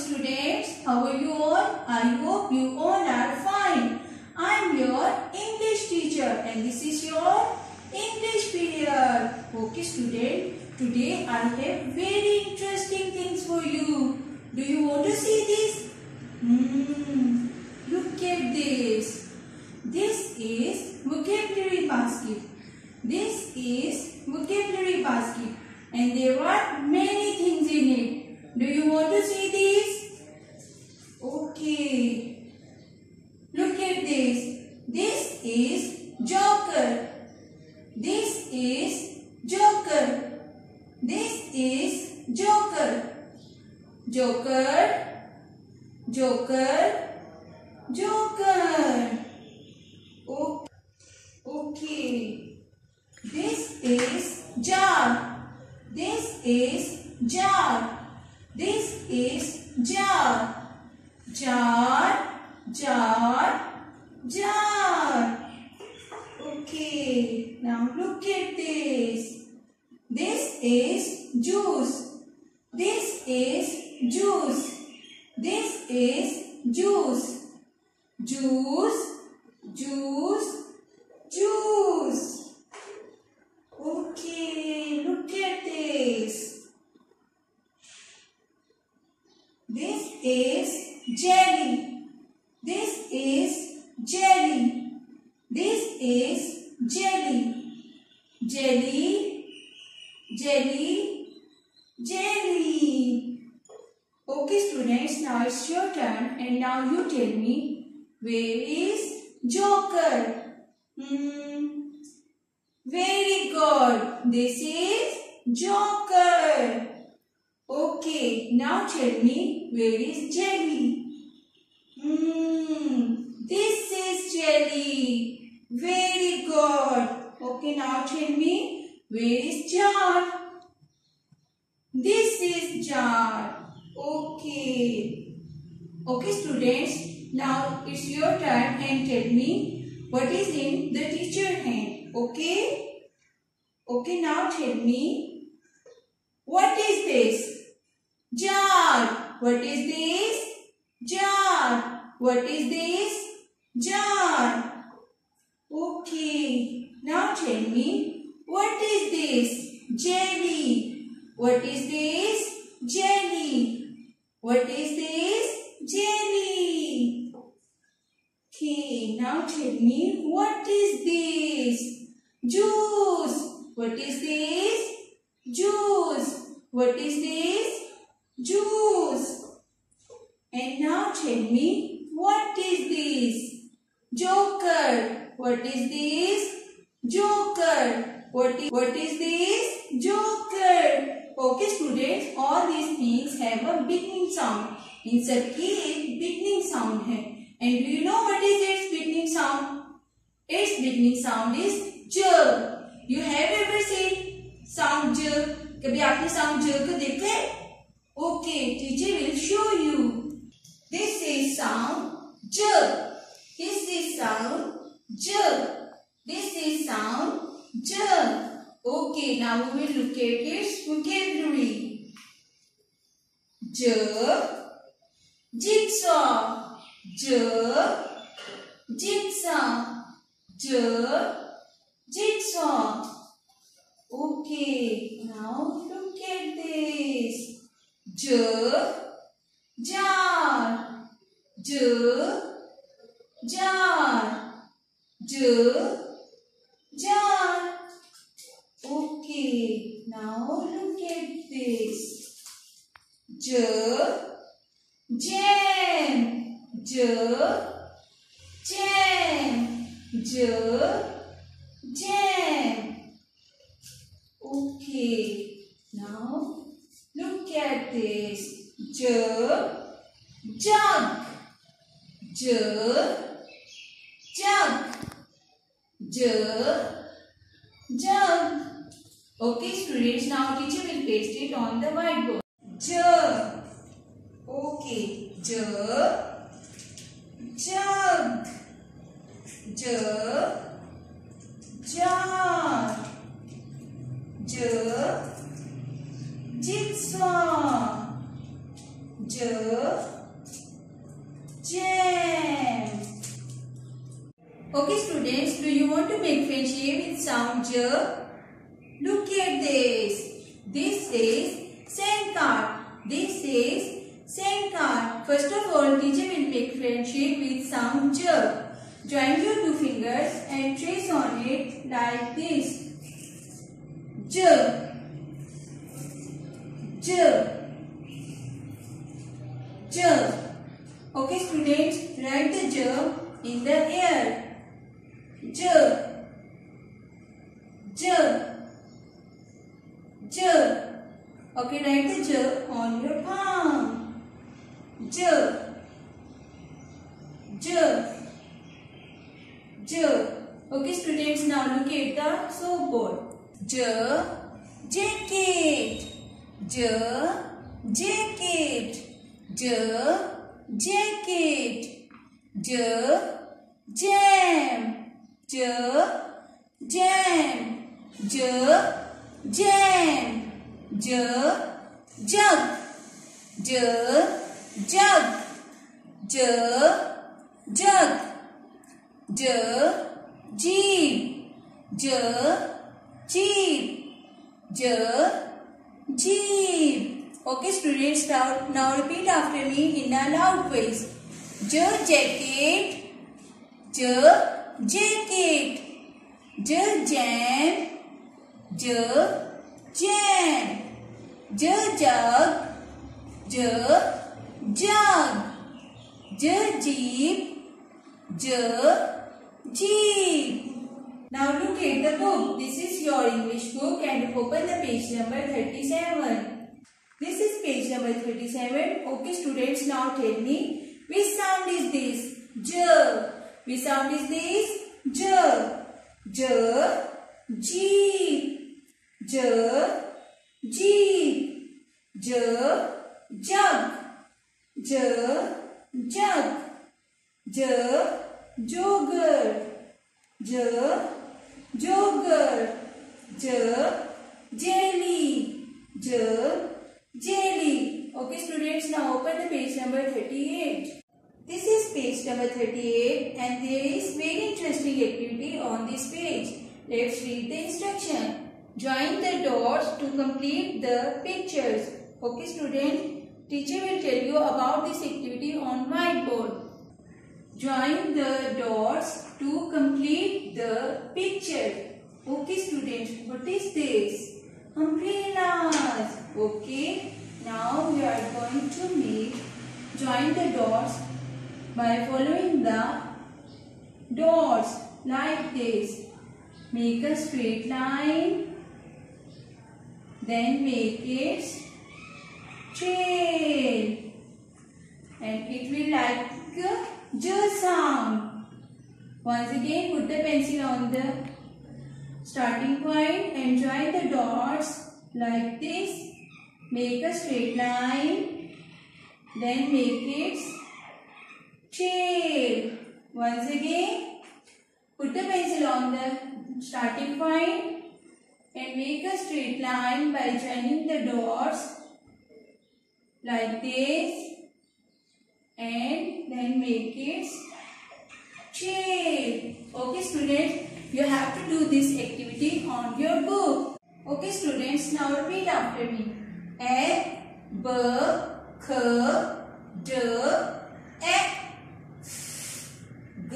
students, how are you all? I hope you all are fine. I am your English teacher and this is your English period. Okay student, today I have very interesting things for you. Do you want to see this? Look at this. This is vocabulary basket. This is vocabulary basket and there are many things in it. Do you want to see this? Okay. Look at this. This is joker. This is joker. This is joker. Joker. Joker. Joker. Okay. This is jar. This is jar. This is jar. Jar. Jar. Jar. Okay. Now look at this. This is juice. This is juice. This is juice. Juice. Juice. Juice. Okay. Look at this. This is jelly. This is jelly. This is jelly. Jelly. Jelly. Jelly. Okay students, now it's your turn and now you tell me where is joker? Very good. This is joker. Okay, now tell me where is jelly? This is jelly. Very good. Okay, now tell me where is jar? This is jar. Okay. Okay students, now it's your turn and tell me what is in the teacher hand. Okay? Okay, now tell me what is this? Jar. What is this? Jar. What is this? Jar. Okay. Now tell me what is this? Jelly. What is this? Jelly. What is this? Jelly. Okay. Now tell me what is this? Juice. What is this? Juice. What is this? Juice. And now tell me what is this? Joker. What is this? Joker. What is this? Joker. Okay students, all these things have a beginning sound. In सबकी एक beginning sound है. And do you know what is its beginning sound? Its beginning sound is j. You have ever seen sound j? कभी आपने sound j को देखा है? Okay, teacher will show you. This is sound j. This is sound j. This is sound j. Okay, now we will look at its vocabulary. J. Jigsaw. J. Jigsaw. J. Jigsaw. Okay, now look at this. J. Jar. J. Jar. J. Jar. Okay, now look at this. J. Jam. J. Jam. J. Jam. Okay, now look at this. J. Jug. J. Jug. J. Jug. Okay students, now teacher will paste it on the whiteboard. Jug. Okay. Jug. Jug. Jug. Jar. Jig. Jigsaw. J. jam. Okay students, do you want to make friendship with sound j? Look at this. This is sandcart. This is sandcart. First of all, teacher will make friendship with sound j. Join your two fingers and trace on it like this. J. J. J. Okay students, write the j in the air. J. J. J. Okay, write the j on your palm. J. J. J. Okay students, now look at the soapboard. J. Jacket. J. Jacket. J. Jacket. J. Jam. J. Jam. J. Jam. J. Jug. J. Jug. J. Jug. J. Jeep. J. Jeep. J. Jeep. Okay students, now repeat after me in a loud voice. J. Jacket. J. Jacket. J. Jam. J. Jam. J. Jug. J. Jug. J. Jeep. J. Jeep. Now look at the book. This is your English book and open the page number 37. This is page number 37. Okay students, now tell me which sound is this? J. Which sound is this? J. J. Jeep. J. Jeep. J. Jug. J. Jug. J. Jogger. J. Jogger. J. Jelly. J. Jelly. Okay students, now open the page number 38. This is page number 38 and there is very interesting activity on this page. Let's read the instruction. Join the dots to complete the pictures. Okay student, teacher will tell you about this activity on whiteboard. Join the dots to complete the picture. Okay students, what is this? Umbrellas. Okay, now we are going to join the dots by following the dots like this. Make a straight line, then make it trail, and it will like a j sound. Once again, put the pencil on the starting point and join the dots like this. Make a straight line, then make it trail. Once again, put the pencil on the starting point and make a straight line by joining the dots like this and then make it trail. Okay students, you have to do this activity on your book. Okay students, now repeat after me. A, B, K, D, E, G,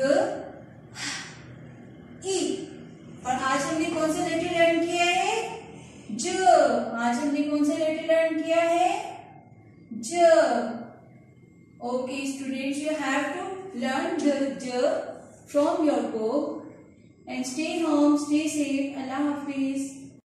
E. और आज हमने कौन सा letter learn किया है? ज. आज हमने कौन सा लेटर लर्न किया है? ज. Okay students, you have to learn j from your book and stay home, stay safe. Allah Hafiz.